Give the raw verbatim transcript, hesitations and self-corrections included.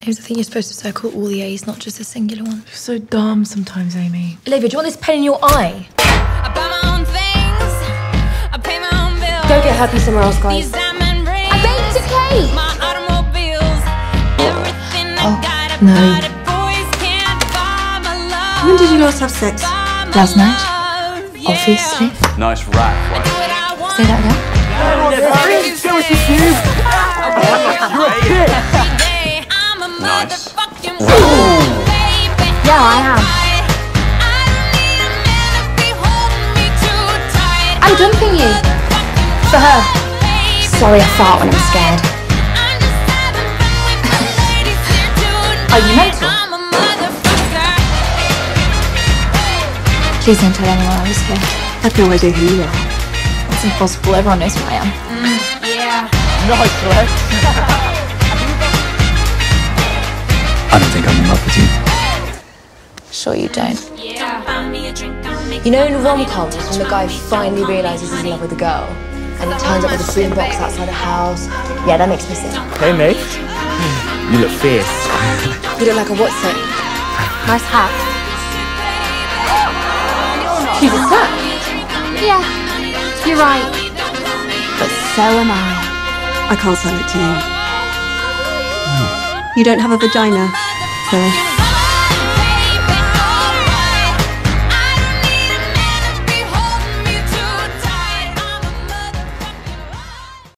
Here's the thing, you're supposed to circle all the A's, not just a singular one. You're so dumb sometimes, Amy. Olivia, do you want this pen in your eye? I buy my own things, I pay my own bills. Go get happy somewhere else, guys. I baked a cake! My automobiles, everything I Oh, got no. about it, boys can't buy my love. When did you last have sex? Last night, obviously. Nice rap. Say that again. Nice. Yeah, I am. I'm dumping you. For her. Sorry, I fart when I'm scared. Are you mental? Please don't tell anyone I was here. I have no idea who you are. It's impossible, everyone knows who I am. Nice flex. I don't think I'm in love with you. Sure you don't. You know in rom-coms when the guy finally realises he's in love with a girl and he turns up with a boombox outside the house? Yeah, that makes me sick. Hey mate, you look fierce. You look like a what's it? Nice hat. She's a slut. Yeah, you're right. But so am I. I can't sell it to you. You don't have a vagina, so